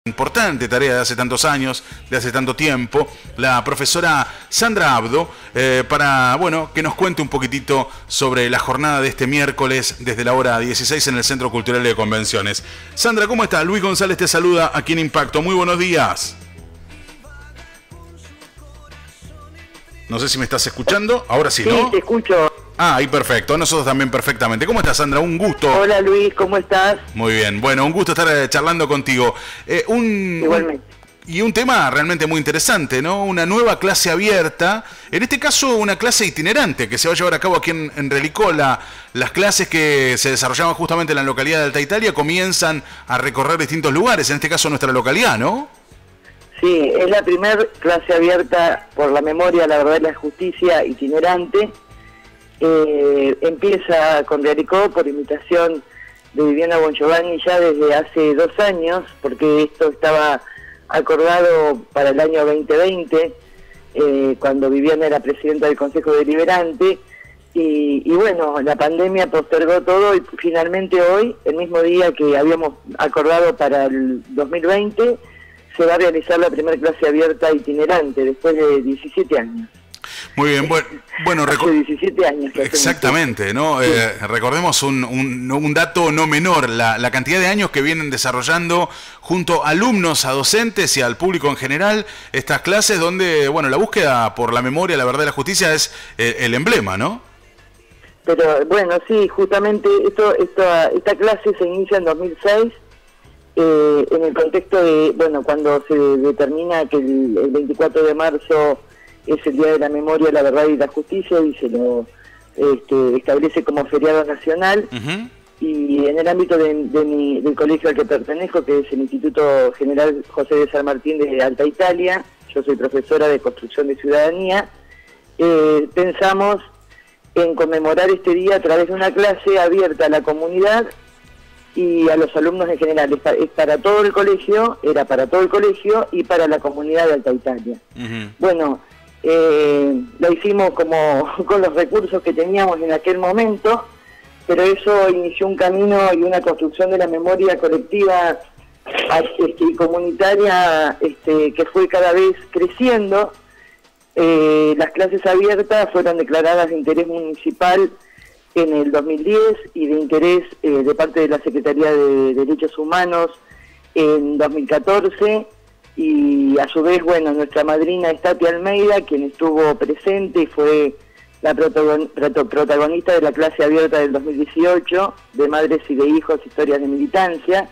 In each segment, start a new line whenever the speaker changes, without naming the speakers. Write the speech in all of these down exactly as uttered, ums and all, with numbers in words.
Importante tarea de hace tantos años, de hace tanto tiempo, la profesora Sandra Abdo, eh, para bueno que nos cuente un poquitito sobre la jornada de este miércoles desde la hora dieciséis en el Centro Cultural de Convenciones. Sandra, ¿cómo estás? Luis González te saluda aquí en Impacto. Muy buenos días. No sé si me estás escuchando. Ahora sí, ¿no?
Sí, te escucho.
Ah, ahí perfecto. Nosotros también perfectamente. ¿Cómo estás, Sandra? Un gusto.
Hola, Luis, ¿cómo estás?
Muy bien. Bueno, un gusto estar eh, charlando contigo. Eh, un,
Igualmente.
Un, y un tema realmente muy interesante, ¿no? Una nueva clase abierta. En este caso, una clase itinerante que se va a llevar a cabo aquí en, en Relicó. La, las clases que se desarrollaban justamente en la localidad de Alta Italia comienzan a recorrer distintos lugares. En este caso, nuestra localidad, ¿no?
Sí, es la primera clase abierta por la memoria, la verdad y la justicia itinerante. Eh, empieza con Relicó por invitación de Viviana Bongiovanni ya desde hace dos años, porque esto estaba acordado para el año veinte veinte, eh, cuando Viviana era presidenta del Consejo Deliberante, y, y bueno, la pandemia postergó todo y finalmente hoy, el mismo día que habíamos acordado para el dos mil veinte, se va a realizar la primera clase abierta itinerante después de diecisiete años.
Muy bien, bueno, bueno
hace diecisiete años. Que
exactamente, ¿no? Sí. Eh, recordemos un, un, un dato no menor, la, la cantidad de años que vienen desarrollando junto a alumnos, a docentes y al público en general estas clases donde, bueno, la búsqueda por la memoria, la verdad y la justicia es eh, el emblema, ¿no?
Pero bueno, sí, justamente esto, esta, esta clase se inicia en dos mil seis, eh, en el contexto de, bueno, cuando se determina que el, el veinticuatro de marzo es el Día de la Memoria, la Verdad y la Justicia, y se lo este, establece como feriado nacional. Uh-huh. Y en el ámbito de, de mi, del colegio al que pertenezco, que es el Instituto General José de San Martín de Alta Italia, yo soy profesora de Construcción de Ciudadanía, eh, pensamos en conmemorar este día a través de una clase abierta a la comunidad y a los alumnos en general. Es para, es para todo el colegio, era para todo el colegio y para la comunidad de Alta Italia. Uh-huh. Bueno, Eh, lo hicimos como con los recursos que teníamos en aquel momento, pero eso inició un camino y una construcción de la memoria colectiva este, y comunitaria este, que fue cada vez creciendo. Eh, las clases abiertas fueron declaradas de interés municipal en el dos mil diez y de interés eh, de parte de la Secretaría de Derechos Humanos en dos mil catorce. Y a su vez, bueno, nuestra madrina es Tati Almeida, quien estuvo presente y fue la protagonista de la clase abierta del dos mil dieciocho, de Madres y de Hijos, Historias de Militancia.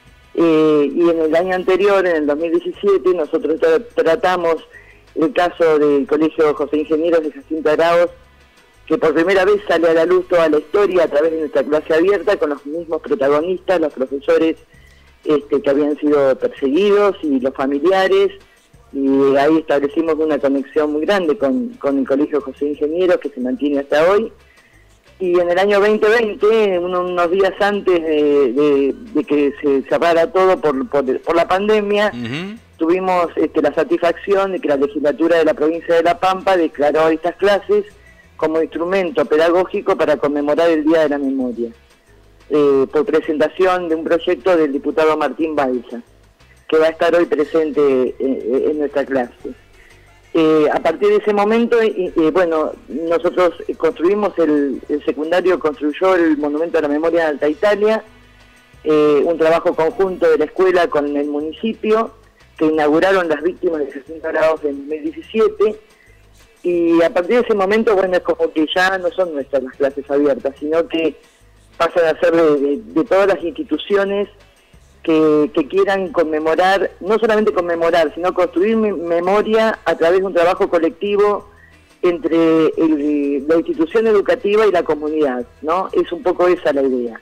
Eh, y en el año anterior, en el dos mil diecisiete, nosotros tra tratamos el caso del Colegio José Ingenieros de Jacinto Arauz, que por primera vez sale a la luz toda la historia a través de nuestra clase abierta, con los mismos protagonistas, los profesores Este, que habían sido perseguidos y los familiares, y ahí establecimos una conexión muy grande con, con el Colegio José Ingenieros, que se mantiene hasta hoy. Y en el año veinte veinte, unos días antes de, de, de que se cerrara todo por, por, por la pandemia, uh-huh. tuvimos este, la satisfacción de que la legislatura de la provincia de La Pampa declaró estas clases como instrumento pedagógico para conmemorar el Día de la Memoria. Eh, por presentación de un proyecto del diputado Martín Balsa, que va a estar hoy presente eh, en nuestra clase. Eh, a partir de ese momento, eh, eh, bueno, nosotros construimos, el, el secundario construyó el Monumento a la Memoria de Alta Italia, eh, un trabajo conjunto de la escuela con el municipio, que inauguraron las víctimas de Jacinto Arauz en dos mil diecisiete, y a partir de ese momento, bueno, es como que ya no son nuestras las clases abiertas, sino que pasan a ser de, de, de todas las instituciones que, que quieran conmemorar, no solamente conmemorar, sino construir me memoria a través de un trabajo colectivo entre el, la institución educativa y la comunidad, ¿no? Es un poco esa la idea.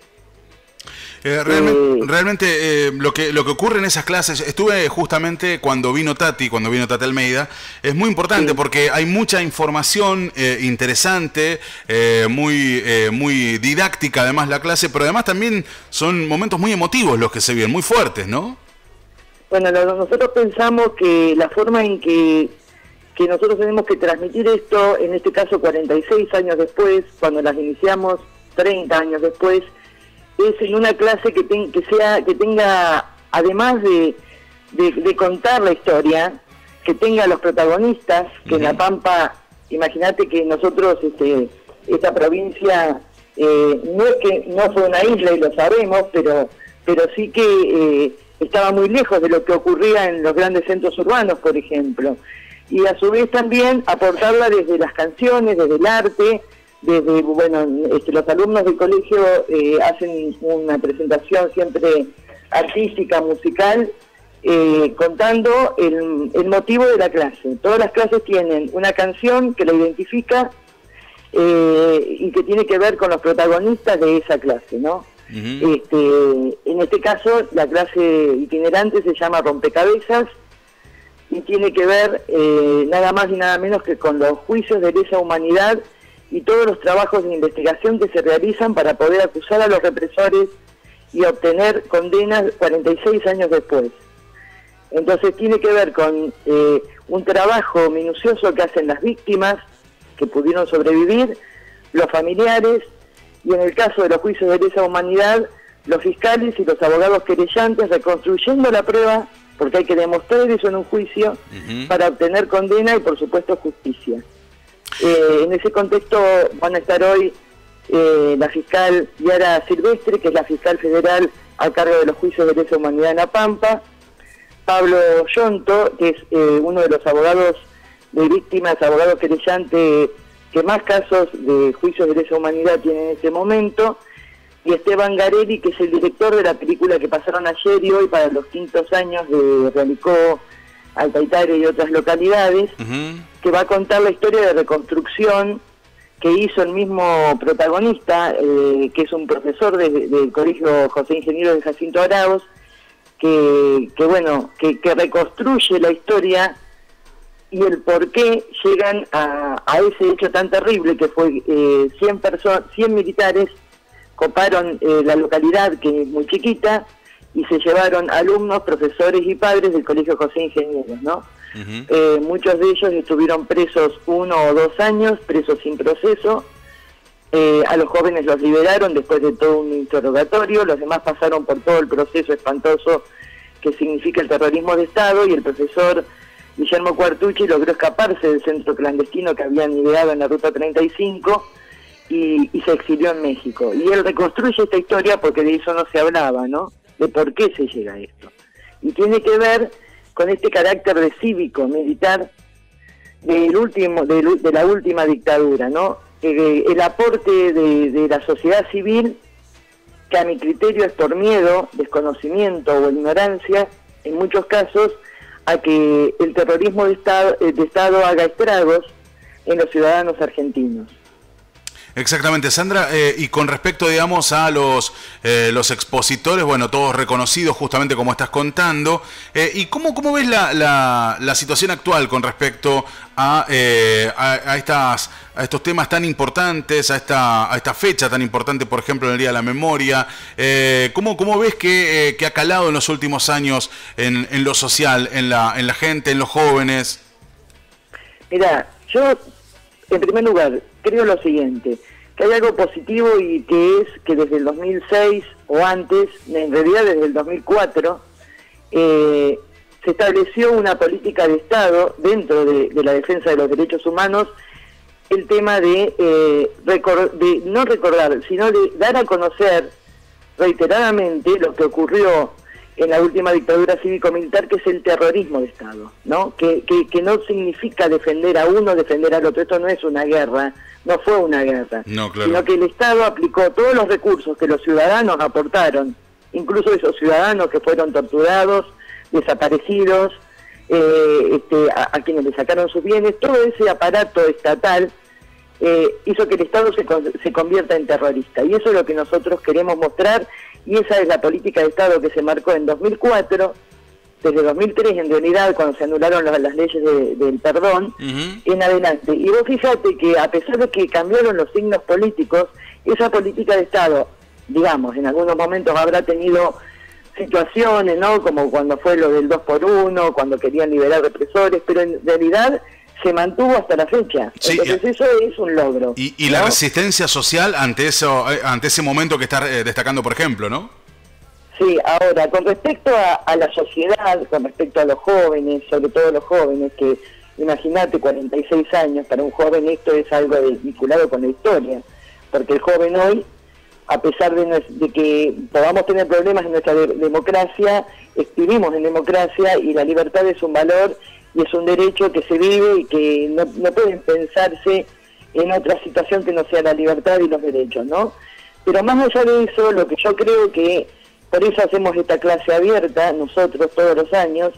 Eh, realmente, eh, realmente eh, lo que lo que ocurre en esas clases, estuve justamente cuando vino Tati, cuando vino Tati Almeida, es muy importante sí. porque hay mucha información eh, interesante, eh, muy eh, muy didáctica además la clase, pero además también son momentos muy emotivos los que se viven, muy fuertes, ¿no?
Bueno, lo, nosotros pensamos que la forma en que, que nosotros tenemos que transmitir esto, en este caso cuarenta y seis años después, cuando las iniciamos treinta años después, es en una clase que, ten, que sea que tenga, además de, de, de contar la historia, que tenga los protagonistas, que uh-huh. en La Pampa, imagínate que nosotros, este, esta provincia, eh, no es que no fue una isla y lo sabemos, pero, pero sí que eh, estaba muy lejos de lo que ocurría en los grandes centros urbanos, por ejemplo. Y a su vez también aportarla desde las canciones, desde el arte, desde, bueno, este, los alumnos del colegio eh, hacen una presentación siempre artística, musical, eh, contando el, el motivo de la clase. Todas las clases tienen una canción que la identifica eh, y que tiene que ver con los protagonistas de esa clase, ¿no? Uh-huh. Este, en este caso, la clase itinerante se llama Rompecabezas y tiene que ver eh, nada más y nada menos que con los juicios de lesa humanidad y todos los trabajos de investigación que se realizan para poder acusar a los represores y obtener condenas cuarenta y seis años después. Entonces tiene que ver con eh, un trabajo minucioso que hacen las víctimas que pudieron sobrevivir, los familiares, y en el caso de los juicios de lesa humanidad, los fiscales y los abogados querellantes reconstruyendo la prueba, porque hay que demostrar eso en un juicio, uh-huh. para obtener condena y por supuesto justicia. Eh, en ese contexto van a estar hoy eh, la fiscal Yara Silvestre, que es la fiscal federal a cargo de los juicios de lesa humanidad en La Pampa, Pablo Yonto, que es eh, uno de los abogados de víctimas, abogado querellante que más casos de juicios de lesa humanidad tiene en este momento, y Esteban Garelli, que es el director de la película que pasaron ayer y hoy para los quintos años de Realicó, Altaitare y otras localidades, uh-huh. que va a contar la historia de reconstrucción que hizo el mismo protagonista, eh, que es un profesor de, de, del Colegio José Ingeniero de Jacinto Arauz, que, que bueno, que, que reconstruye la historia y el por qué llegan a, a ese hecho tan terrible que fue eh, cien personas, cien militares coparon eh, la localidad, que es muy chiquita, y se llevaron alumnos, profesores y padres del Colegio José Ingenieros, ¿no? Uh-huh. Eh, muchos de ellos estuvieron presos uno o dos años, presos sin proceso. Eh, a los jóvenes los liberaron después de todo un interrogatorio, los demás pasaron por todo el proceso espantoso que significa el terrorismo de Estado, y el profesor Guillermo Cuartucci logró escaparse del centro clandestino que habían ideado en la Ruta treinta y cinco y, y se exilió en México. Y él reconstruye esta historia porque de eso no se hablaba, ¿no? De por qué se llega a esto. Y tiene que ver con este carácter de cívico, militar, del último, de, de la última dictadura, ¿no? Eh, el aporte de, de la sociedad civil, que a mi criterio es por miedo, desconocimiento o ignorancia, en muchos casos, a que el terrorismo de Estado, de Estado haga estragos en los ciudadanos argentinos.
Exactamente, Sandra, eh, y con respecto, digamos, a los eh, los expositores, bueno, todos reconocidos justamente como estás contando, eh, ¿y cómo, cómo ves la, la, la situación actual con respecto a, eh, a, a, estas, a estos temas tan importantes, a esta, a esta fecha tan importante, por ejemplo, en el Día de la Memoria? Eh, ¿cómo, ¿Cómo ves que, eh, que ha calado en los últimos años en, en lo social, en la, en la gente, en los jóvenes?
Mira, yo, en primer lugar, creo lo siguiente, que hay algo positivo, y que es que desde el dos mil seis o antes, en realidad desde el dos mil cuatro, eh, se estableció una política de Estado dentro de, de la defensa de los derechos humanos, el tema de, eh, recor de no recordar, sino de dar a conocer reiteradamente lo que ocurrió en la última dictadura cívico-militar, que es el terrorismo de Estado, ¿no? Que, que, que no significa defender a uno, defender al otro. Esto no es una guerra, no fue una guerra, no, claro. Sino que el Estado aplicó todos los recursos que los ciudadanos aportaron, incluso esos ciudadanos que fueron torturados, desaparecidos, eh, este, a, a quienes le sacaron sus bienes, todo ese aparato estatal eh, hizo que el Estado se, se convierta en terrorista. Y eso es lo que nosotros queremos mostrar, y esa es la política de Estado que se marcó en dos mil cuatro, desde dos mil tres en realidad, cuando se anularon las, las leyes de, del perdón, uh-huh. en adelante. Y vos fíjate que a pesar de que cambiaron los signos políticos, esa política de Estado, digamos, en algunos momentos habrá tenido situaciones, ¿no? Como cuando fue lo del dos por uno, cuando querían liberar represores, pero en realidad se mantuvo hasta la fecha. Sí, entonces eso es un logro.
Y, y ¿no? La resistencia social ante eso, ante ese momento que está destacando, por ejemplo, ¿no?
Sí, ahora, con respecto a, a la sociedad, con respecto a los jóvenes, sobre todo los jóvenes, que imagínate, cuarenta y seis años, para un joven esto es algo de, vinculado con la historia, porque el joven hoy, a pesar de, de que podamos tener problemas en nuestra de, democracia, vivimos en democracia y la libertad es un valor y es un derecho que se vive y que no, no puede pensarse en otra situación que no sea la libertad y los derechos, ¿no? Pero más allá de eso, lo que yo creo que, por eso hacemos esta clase abierta, nosotros todos los años,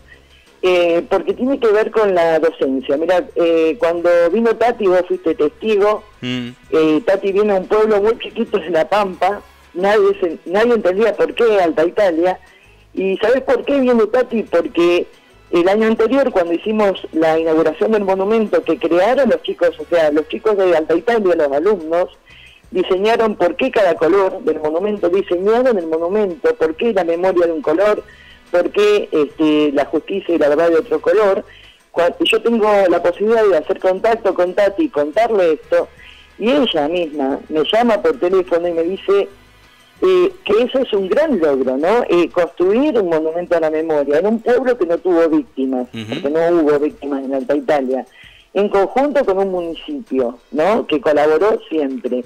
eh, porque tiene que ver con la docencia. Mirá, eh, cuando vino Tati, vos fuiste testigo, mm. eh, Tati vino a un pueblo muy chiquito de La Pampa, nadie, se, nadie entendía por qué Alta Italia, y ¿sabés por qué viene Tati? Porque el año anterior, cuando hicimos la inauguración del monumento que crearon los chicos, o sea, los chicos de Alta Italia, los alumnos, diseñaron por qué cada color del monumento, diseñaron el monumento, por qué la memoria de un color, por qué este, la justicia y la verdad de otro color. Cuando yo tengo la posibilidad de hacer contacto con Tati y contarle esto, y ella misma me llama por teléfono y me dice eh, que eso es un gran logro, ¿no? Eh, construir un monumento a la memoria en un pueblo que no tuvo víctimas, uh-huh. porque no hubo víctimas en Alta Italia, en conjunto con un municipio, ¿no? Que colaboró siempre.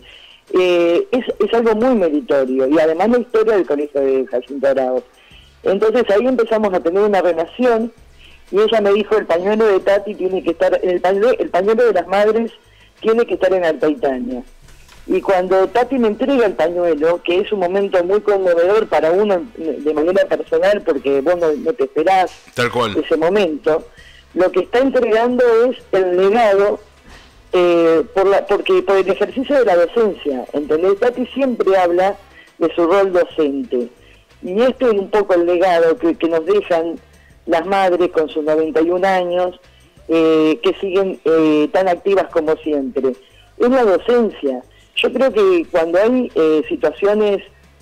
Eh, es, es algo muy meritorio, y además la historia del colegio de Jacinto Arauz. Entonces ahí empezamos a tener una relación, y ella me dijo, el pañuelo de Tati tiene que estar, el pañuelo, el pañuelo de las madres tiene que estar en Alta Italia. Y cuando Tati me entrega el pañuelo, que es un momento muy conmovedor para uno de manera personal, porque vos no, no te esperás
Tal cual.
ese momento, lo que está entregando es el legado, eh, por la, porque por el ejercicio de la docencia, ¿entendés? Tati siempre habla de su rol docente, y este es un poco el legado que, que nos dejan las madres con sus noventa y un años, eh, que siguen eh, tan activas como siempre. Es la docencia. Yo creo que cuando hay eh, situaciones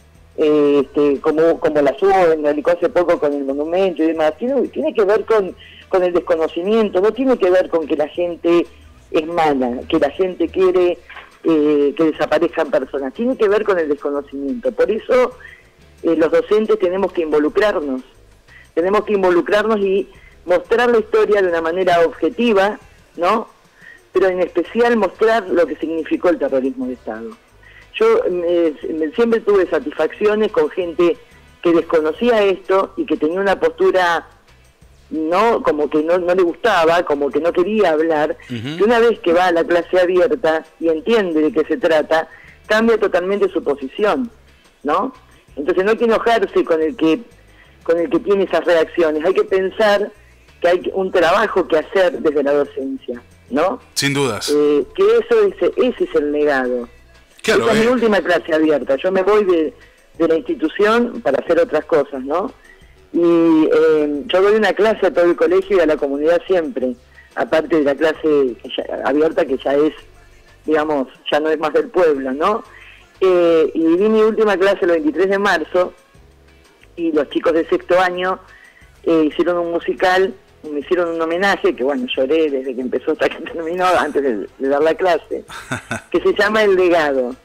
eh, este, como, como las hubo en el hace poco con el monumento y demás, tiene, tiene que ver con, con el desconocimiento, no tiene que ver con que la gente es mala, que la gente quiere eh, que desaparezcan personas, tiene que ver con el desconocimiento. Por eso eh, los docentes tenemos que involucrarnos, tenemos que involucrarnos y mostrar la historia de una manera objetiva, ¿no? Pero en especial mostrar lo que significó el terrorismo de Estado. Yo eh, siempre tuve satisfacciones con gente que desconocía esto y que tenía una postura, no como que no, no le gustaba, como que no quería hablar, uh-huh. que una vez que va a la clase abierta y entiende de qué se trata, cambia totalmente su posición, ¿no? Entonces no hay que enojarse con el que, con el que tiene esas reacciones, hay que pensar que hay un trabajo que hacer desde la docencia, ¿no?
Sin dudas.
Eh, que eso es, ese es el legado.
Claro,
Esta
eh.
es mi última clase abierta. Yo me voy de, de la institución para hacer otras cosas, ¿no? Y eh, yo doy una clase a todo el colegio y a la comunidad siempre, aparte de la clase que ya, abierta que ya es, digamos, ya no es más del pueblo, ¿no? Eh, y di mi última clase el veintitrés de marzo y los chicos de sexto año eh, hicieron un musical, me hicieron un homenaje, que bueno, lloré desde que empezó hasta que terminó, antes de, de dar la clase, que se llama El Legado.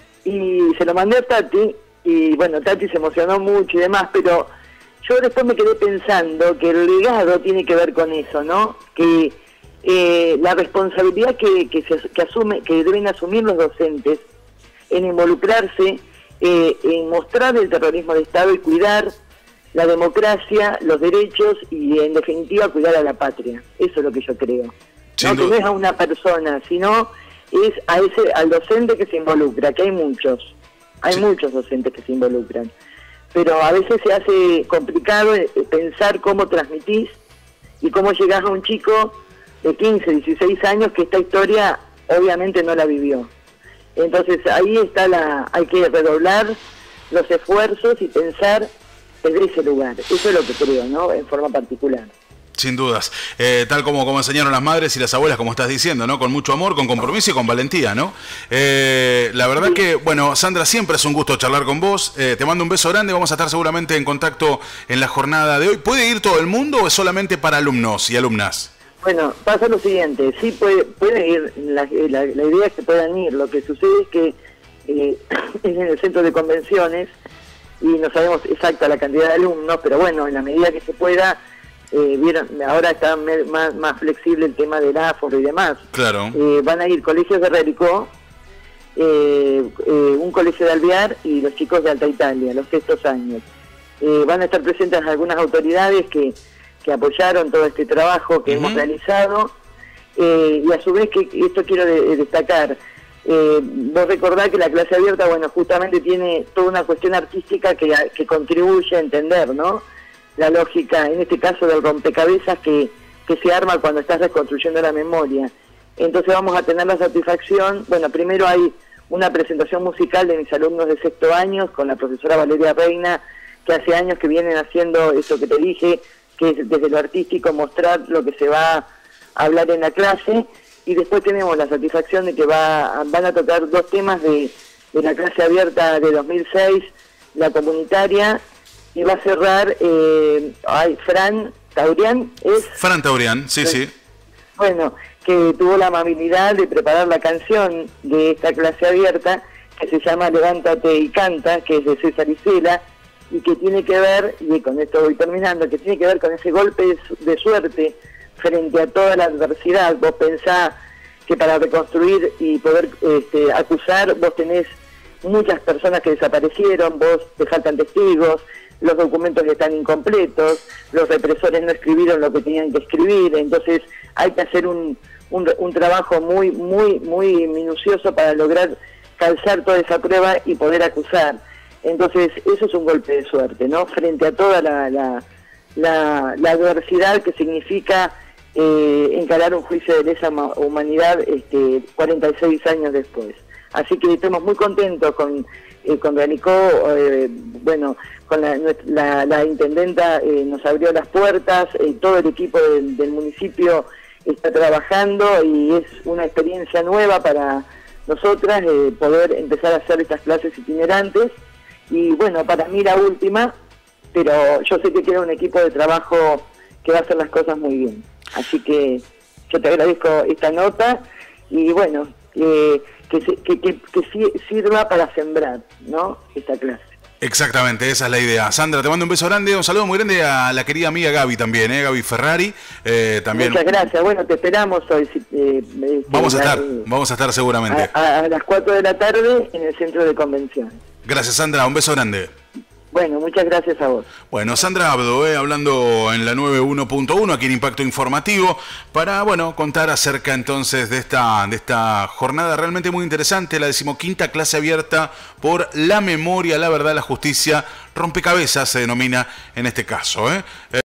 Y se lo mandé a Tati, y bueno, Tati se emocionó mucho y demás, pero yo después me quedé pensando que el legado tiene que ver con eso, ¿no? Que eh, la responsabilidad que, que, se, que, asume, que deben asumir los docentes en involucrarse, eh, en mostrar el terrorismo de Estado y cuidar la democracia, los derechos y en definitiva cuidar a la patria. Eso es lo que yo creo. No, que no es a una persona, sino es a ese al docente que se involucra, que hay muchos, hay sí. muchos docentes que se involucran. Pero a veces se hace complicado pensar cómo transmitís y cómo llegás a un chico de quince, dieciséis años que esta historia obviamente no la vivió. Entonces ahí está la, hay que redoblar los esfuerzos y pensar desde ese lugar. Eso es lo que creo, ¿no? En forma particular.
Sin dudas. Eh, tal como, como enseñaron las madres y las abuelas, como estás diciendo, ¿no? Con mucho amor, con compromiso y con valentía, ¿no? Eh, la verdad sí. que, bueno, Sandra, siempre es un gusto charlar con vos. Eh, te mando un beso grande. Vamos a estar seguramente en contacto en la jornada de hoy. ¿Puede ir todo el mundo o es solamente para alumnos y alumnas?
Bueno, pasa lo siguiente. Sí puede, puede ir. La, la, la idea es que puedan ir. Lo que sucede es que eh, es en el centro de convenciones y no sabemos exacta la cantidad de alumnos, pero bueno, en la medida que se pueda, eh, vieron, ahora está me, más, más flexible el tema del aforo y demás.
Claro.
Eh, van a ir colegios de Rericó, eh, eh, un colegio de Alvear y los chicos de Alta Italia, los sextos años. Eh, van a estar presentes algunas autoridades que, que apoyaron todo este trabajo que uh-huh. hemos realizado, eh, y a su vez, que esto quiero de, de destacar, eh, vos recordás que la clase abierta, bueno, justamente tiene toda una cuestión artística que, que contribuye a entender, ¿no?, la lógica, en este caso del rompecabezas que, que se arma cuando estás reconstruyendo la memoria. Entonces vamos a tener la satisfacción, bueno, primero hay una presentación musical de mis alumnos de sexto año con la profesora Valeria Reina, que hace años que vienen haciendo eso que te dije, que es desde lo artístico mostrar lo que se va a hablar en la clase, y después tenemos la satisfacción de que va, van a tocar dos temas de, de la clase abierta de dos mil seis, la comunitaria, y va a cerrar eh, ay, Fran Taurian, ¿es?
Fran Taurian, sí, sí.
Bueno, que tuvo la amabilidad de preparar la canción de esta clase abierta, que se llama Levántate y Canta, que es de César Isela, y que tiene que ver, y con esto voy terminando, que tiene que ver con ese golpe de, su de suerte frente a toda la adversidad. Vos pensás que para reconstruir y poder este, acusar, vos tenés muchas personas que desaparecieron, vos te faltan testigos, los documentos están incompletos, los represores no escribieron lo que tenían que escribir, entonces hay que hacer un, un, un trabajo muy, muy, muy minucioso para lograr calzar toda esa prueba y poder acusar. Entonces eso es un golpe de suerte, ¿no?, frente a toda la, la, la, la adversidad que significa eh, encarar un juicio de lesa humanidad este, cuarenta y seis años después. Así que estamos muy contentos con, eh, con Rericó, eh, bueno, con la, la, la intendenta eh, nos abrió las puertas, eh, todo el equipo del, del municipio está trabajando y es una experiencia nueva para nosotras eh, poder empezar a hacer estas clases itinerantes. Y bueno, para mí la última, pero yo sé que queda un equipo de trabajo que va a hacer las cosas muy bien. Así que yo te agradezco esta nota y bueno, eh, que, que, que, que sirva para sembrar, ¿no?, esta clase.
Exactamente, esa es la idea. Sandra, te mando un beso grande, un saludo muy grande a la querida amiga Gaby también, ¿eh? Gaby Ferrari. Eh, también.
Muchas gracias, bueno, te esperamos hoy. Eh, este,
vamos a estar, eh, vamos a estar seguramente.
A, a las cuatro de la tarde en el centro de convención.
Gracias, Sandra, un beso grande.
Bueno, muchas gracias a vos.
Bueno, Sandra Abdo, eh, hablando en la noventa y uno punto uno, aquí en Impacto Informativo, para, bueno, contar acerca entonces de esta, de esta jornada realmente muy interesante, la decimoquinta clase abierta por la memoria, la verdad, la justicia, rompecabezas se denomina en este caso, ¿eh?